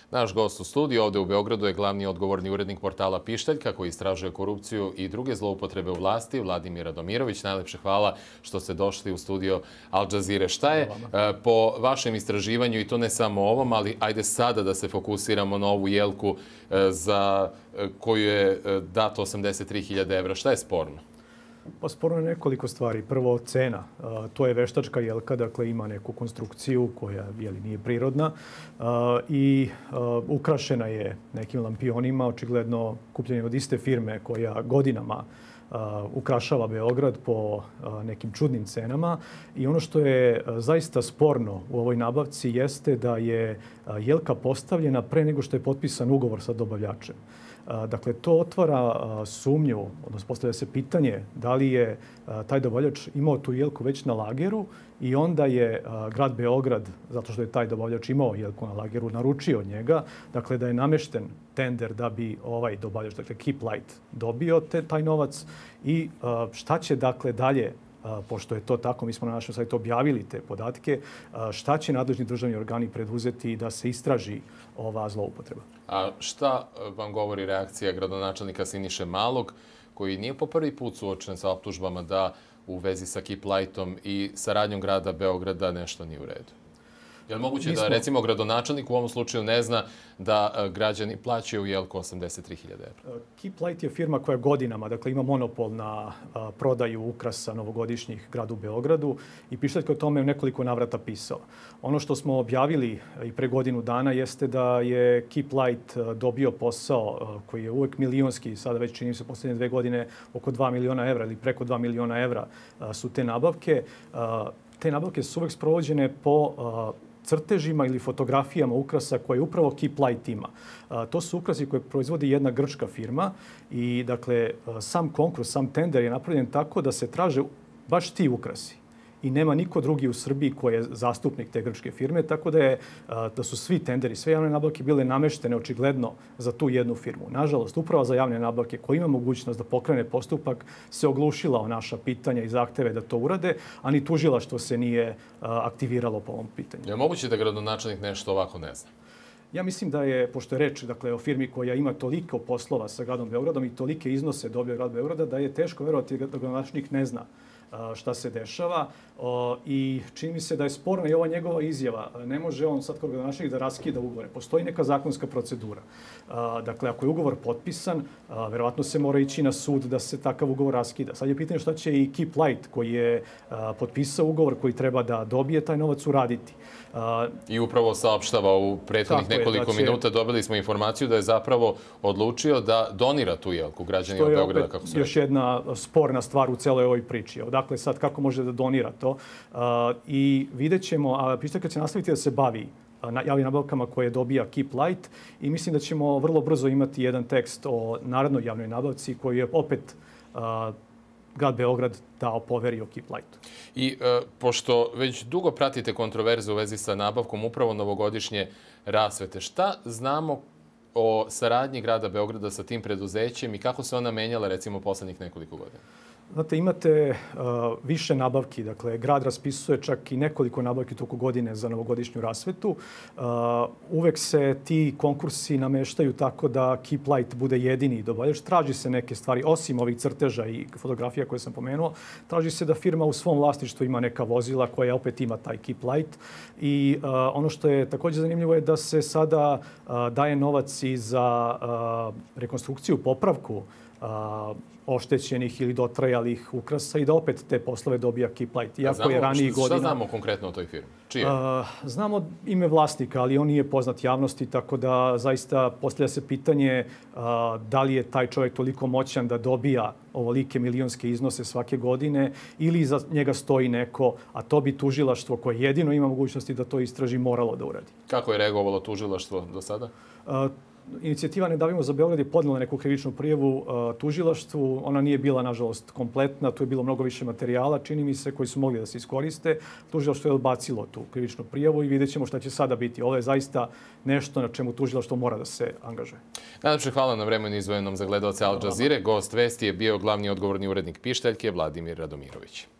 Naš gost u studiju ovde u Beogradu je glavni odgovorni urednik portala Pištaljka koji istražuje korupciju i druge zloupotrebe u vlasti, Vladimir Radomirović. Najlepše hvala što ste došli u studio Al Jazeere. Šta je po vašem istraživanju, i to ne samo ovom, ali ajde sada da se fokusiramo na ovu jelku za koju je dato 83.000 evra. Šta je sporno? Pa sporno je nekoliko stvari. Prvo, cena. To je veštačka jelka, dakle ima neku konstrukciju koja nije prirodna i ukrašena je nekim lampionima, očigledno kupljeni od iste firme koja godinama ukrašava Beograd po nekim čudnim cenama. I ono što je zaista sporno u ovoj nabavci jeste da je jelka postavljena pre nego što je potpisan ugovor sa dobavljačem. Dakle, to otvara sumnju, odnosno postavlja se pitanje da li je taj dobavljač imao tu jelku već na lageru i onda je grad Beograd, zato što je taj dobavljač imao jelku na lageru, naručio od njega, dakle da je namešten tender da bi ovaj dobavljač, dakle Keep Light, dobio taj novac i šta će dakle dalje, pošto je to tako, mi smo na našem sajtu objavili te podatke, šta će nadležni državni organi preduzeti da se istraži ova zloupotreba. A šta vam govori reakcija gradonačelnika Siniše Malog, koji nije po prvi put suočen sa optužbama da u vezi sa Keep Lightom i saradnjom grada Beograda nešto nije u redu? Je li moguće da, recimo, gradonačelnik u ovom slučaju ne zna da građani plaćaju jelku 83.000 evra? Keep Light je firma koja godinama, dakle, ima monopol na prodaju ukrasa novogodišnjih gradu Beogradu i Pištaljka o tome u nekoliko navrata pisao. Ono što smo objavili i pre godinu dana jeste da je Keep Light dobio posao koji je uvek milionski, sada već čini se poslednje 2 godine oko 2 miliona evra ili preko 2 miliona evra su te nabavke. Te nabavke su uvek sprovođene po crtežima ili fotografijama ukrasa koje upravo Keep Light ima. To su ukrasi koje proizvodi jedna grčka firma i dakle sam konkurs, sam tender je napravljen tako da se traže baš ti ukrasi. I nema niko drugi u Srbiji koji je zastupnik te grčke firme, tako da su svi tenderi, sve javne nabavke bile nameštene očigledno za tu jednu firmu. Nažalost, Uprava za javne nabavke koja ima mogućnost da pokrene postupak se oglušila o naša pitanja i zahteve da to urade, a ni tužilaštvo se nije aktiviralo po ovom pitanju. Je moguće da gradonačelnik nešto ovako ne zna? Ja mislim da je, pošto je reč o firmi koja ima toliko poslova sa gradom Beogradom i tolike iznose dobio grad Beograda, da je teško verovati da gradonačelnik ne zna šta se dešava i čini mi se da je sporna i ova njegova izjava. Ne može on sad kao gradonačelnik da raskida ugovore. Postoji neka zakonska procedura. Dakle, ako je ugovor potpisan, verovatno se mora ići na sud da se takav ugovor raskida. Sad je pitanje šta će i Keep Light koji je potpisao ugovor koji treba da dobije taj novac uraditi. I upravo saopštava u prethodnih nekoliko minuta, dobili smo informaciju da je zapravo odlučio da donira tu jelku građanima Beograda. Kako se još jedna sporna stvar u celoj ovoj priči. Dakle, sad kako može da donira to. I vidjet ćemo, a Pištaljka će nastaviti da se bavi javnim nabavkama koje dobija Keep Light i mislim da ćemo vrlo brzo imati jedan tekst o narednoj javnoj nabavci koji je opet grad Beograd dao poverio Keep Lightu. I pošto već dugo pratite kontroverze u vezi sa nabavkom upravo novogodišnje rasvete, šta znamo o saradnji grada Beograda sa tim preduzećem i kako se ona menjala recimo poslednjih nekoliko godina? Znate, imate više nabavki. Dakle, grad raspisuje čak i nekoliko nabavki toku godine za novogodišnju rasvetu. Uvek se ti konkursi nameštaju tako da Keep Light bude jedini dobavljač. Traži se neke stvari, osim ovih crteža i fotografija koje sam pomenuo, traži se da firma u svom vlasništvu ima neka vozila koja opet ima taj Keep Light. I ono što je također zanimljivo je da se sada daje novac i za rekonstrukciju, popravku oštećenih ili dotrajalih ukrasa i da opet te poslove dobija Keep Light. Šta znamo konkretno o toj firmi? Čije? Znamo ime vlasnika, ali on nije poznat javnosti, tako da zaista postavlja se pitanje da li je taj čovjek toliko moćan da dobija ovolike milionske iznose svake godine ili iza njega stoji neko, a to bi tužilaštvo koje jedino ima mogućnosti da to istraži moralo da uradi. Kako je reagovalo tužilaštvo do sada? Inicijativa Ne davimo za Beograd je podnela neku krivičnu prijavu tužilaštvu. Ona nije bila, nažalost, kompletna. Tu je bilo mnogo više materijala, čini mi se, koji su mogli da se iskoriste. Tužilaštvo je odbacilo tu krivičnu prijavu i vidjet ćemo šta će sada biti. Ovo je zaista nešto na čemu tužilaštvo mora da se angažuje. Najlepše hvala na vremenu izdvojenom za gledaoce Al Jazeere. Gost vesti je bio glavni odgovorni urednik Pištaljke, Vladimir Radomirović.